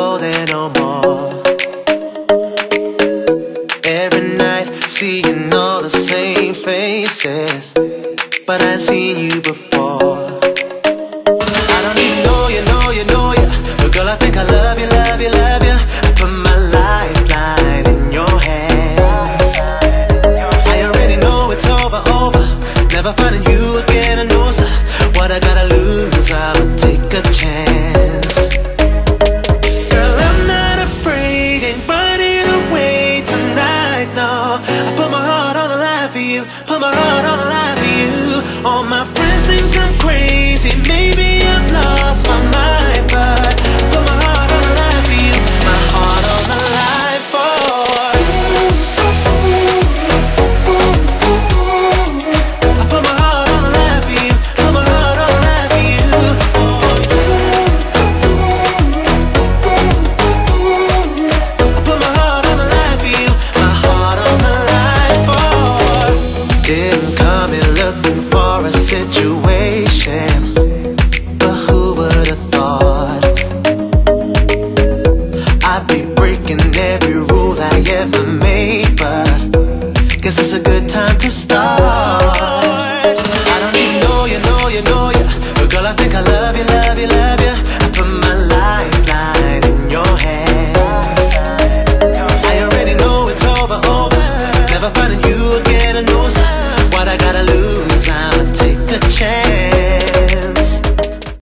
go there no more. Every night seeing all the same faces, but I've seen you before. I don't even know you, but girl, I think I love you, love you, love you. I put my lifeline in your hands. I already know it's over, never finding you